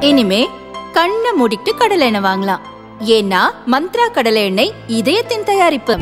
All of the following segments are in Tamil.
இனிமே கண்ணை மூடிட்டு கடலை எண்ணெய் வாங்கலாம். ஏன்னா மந்த்ரா கடலை எண்ணெய் இதயத்தின் தயாரிப்பு.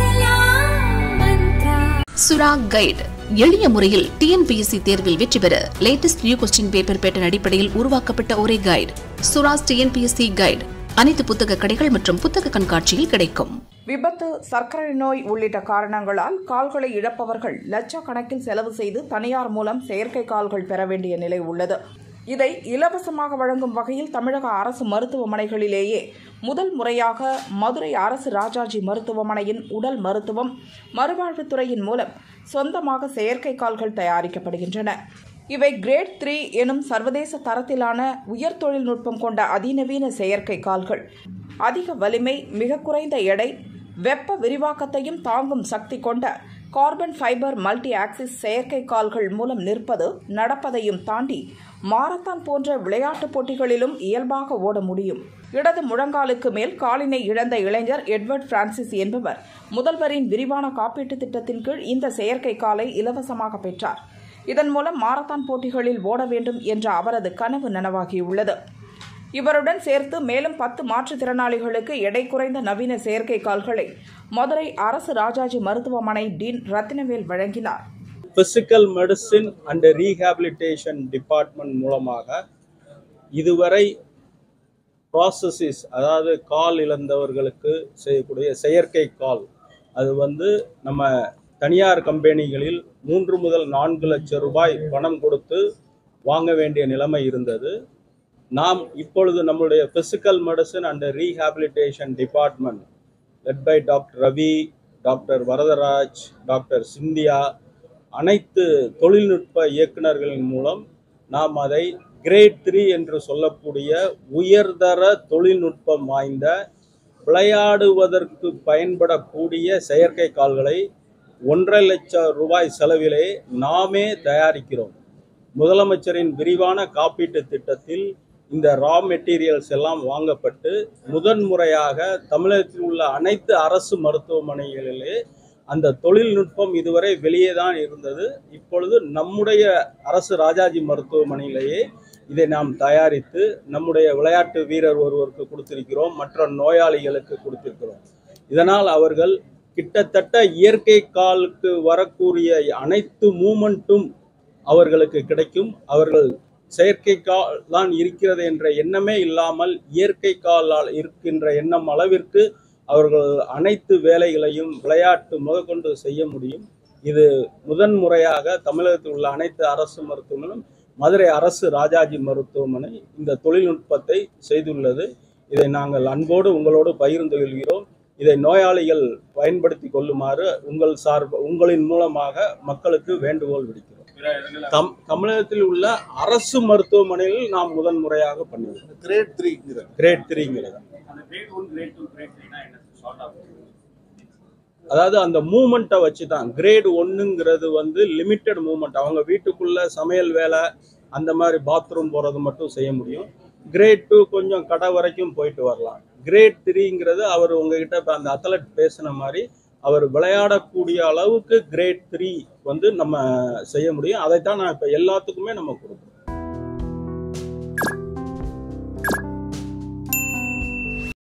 சுரா கைடு எளிய முறையில் TNPSC தேர்வில் வெற்றி பெற latest new question paper pattern அடிப்படையில் உருவாக்கப்பட்ட ஒரே கைடு சுராஸ் TNPSC கைடு. அனைத்து புத்தக கடைகள் மற்றும் புத்தக கண்காட்சியில் கிடைக்கும். விபத்து, சர்க்கரை நோய் உள்ளிட்ட காரணங்களால் கால்களை இழப்பவர்கள் லட்சக்கணக்கில் செலவு செய்து தனியார் மூலம் செயற்கை கால்கள் பெற வேண்டிய நிலை உள்ளது. இதை இலவசமாக வழங்கும் வகையில் தமிழக அரசு மருத்துவமனைகளிலேயே முதல் முறையாக மதுரை அரசு ராஜாஜி மருத்துவமனையின் உடல் மருத்துவம் மறுவாழ்வுத்துறையின் மூலம் சொந்தமாக செயற்கை கால்கள் தயாரிக்கப்படுகின்றன. இவை கிரேட் 3 எனும் சர்வதேச தரத்திலான உயர் தொழில்நுட்பம் கொண்ட அதிநவீன செயற்கை கால்கள். அதிக வலிமை, மிக குறைந்த எடை, வெப்ப விரிவாக்கத்தையும் தாங்கும் சக்தி கொண்ட கார்பன் ஃபைபர் மல்டி ஆக்சிஸ் செயற்கை கால்கள் மூலம் நிற்பது, நடப்பதையும் தாண்டி மாரத்தான் போன்ற விளையாட்டுப் போட்டிகளிலும் இயல்பாக ஓட முடியும். இடது முழங்காலுக்கு மேல் காலினை இழந்த இளைஞர் எட்வர்ட் பிரான்சிஸ் என்பவர் முதல்வரின் விரிவான காப்பீட்டு திட்டத்தின் கீழ் இந்த செயற்கை காலை இலவசமாக பெற்றார். இதன் மூலம் மாரத்தான் போட்டிகளில் ஓட வேண்டும் என்ற அவரது கனவு நனவாகியுள்ளது. இவருடன் சேர்த்து மேலும் 10 மாற்றுத்திறனாளிகளுக்கு எடை குறைந்த நவீன செயற்கை கால்களை மதுரை அரசு ராஜாஜி மருத்துவமனை டீன் ரத்தினவேல் வழங்கினார். Physical medicine and rehabilitation department மூலமாக இதுவரை ப்ராசஸஸ், அதாவது கால் இழந்தவர்களுக்கு செய்யக்கூடிய செயற்கை கால், அது நம்ம தனியார் கம்பெனிகளில் 3 முதல் 4 லட்சம் ரூபாய் பணம் கொடுத்து வாங்க வேண்டிய நிலைமை இருந்தது. நாம் இப்பொழுது நம்முடைய physical medicine and rehabilitation department led by doctor Ravi, doctor Varadaraj, doctor Cynthia, அனைத்து தொழில்நுட்ப இயக்குநர்களின் மூலம் நாம் அதை கிரேட் 3 என்று சொல்லக்கூடிய உயர்தர தொழில்நுட்பம் வாய்ந்த விளையாடுவதற்கு பயன்படக்கூடிய செயற்கை கால்களை 1.5 லட்சம் ரூபாய் செலவிலே நாமே தயாரிக்கிறோம். முதலமைச்சரின் விரிவான காப்பீட்டு திட்டத்தில் இந்த ரா மெட்டீரியல்ஸ் எல்லாம் வாங்கப்பட்டு முதன்முறையாக தமிழகத்தில் உள்ள அனைத்து அரசு மருத்துவமனைகளிலே அந்த தொழில்நுட்பம் இதுவரை வெளியே தான் இருந்தது. இப்பொழுது நம்முடைய அரசு ராஜாஜி மருத்துவமனையிலேயே இதை நாம் தயாரித்து நம்முடைய விளையாட்டு வீரர் ஒருவருக்கு கொடுத்திருக்கிறோம், மற்ற நோயாளிகளுக்கு கொடுத்திருக்கிறோம். இதனால் அவர்கள் கிட்டத்தட்ட இயற்கை காலுக்கு வரக்கூடிய அனைத்து மூமெண்ட்டும் அவர்களுக்கு கிடைக்கும். அவர்கள் செயற்கை கால் தான் இருக்கிறது என்ற எண்ணமே இல்லாமல் இயற்கை காலால் இருக்கின்ற எண்ணம் அளவிற்கு அவர்கள் அனைத்து வேலைகளையும் விளையாட்டு முதற்கொண்டு செய்ய முடியும். இது முதன்முறையாக தமிழகத்தில் உள்ள அனைத்து அரசு மருத்துவமனையும் மதுரை அரசு ராஜாஜி மருத்துவமனை இந்த தொழில்நுட்பத்தை செய்துள்ளது. இதை நாங்கள் அன்போடு உங்களோடு பகிர்ந்து கொள்கிறோம். இதை நோயாளிகள் பயன்படுத்தி கொள்ளுமாறு உங்களின் மூலமாக மக்களுக்கு வேண்டுகோள் விடுக்கிறோம். தமிழகத்தில் உள்ள அரசு மருத்துவமனையில் நாம் முதன்முறையாக பண்ணுவோம். கிரேட் 3 அதாவது அந்த மூமெண்ட்டை வச்சு தான். கிரேட் 1ங்கிறது லிமிட்டட் மூமெண்ட். அவங்க வீட்டுக்குள்ள சமையல் வேலை, அந்த மாதிரி பாத்ரூம் போறது மட்டும் செய்ய முடியும். கிரேட் 2 கொஞ்சம் கடை வரைக்கும் போயிட்டு வரலாம். கிரேட் 3ங்கிறது அவர் உங்ககிட்ட அந்த அத்லட் பேசின மாதிரி அவர் விளையாடக்கூடிய அளவுக்கு கிரேட் 3 நம்ம செய்ய முடியும். அதைத்தான் நான் இப்போ எல்லாத்துக்குமே நம்ம கொடுக்குறோம்.